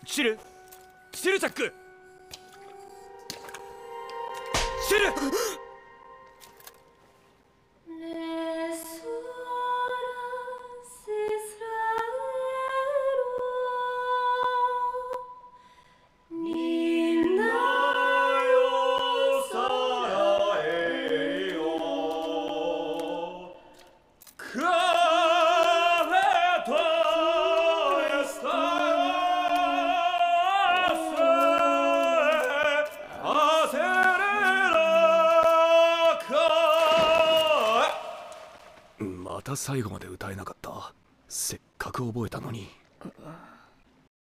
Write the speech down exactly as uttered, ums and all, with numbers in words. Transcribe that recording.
シルシルチャックシルまた最後まで歌えなかった。せっかく覚えたのに。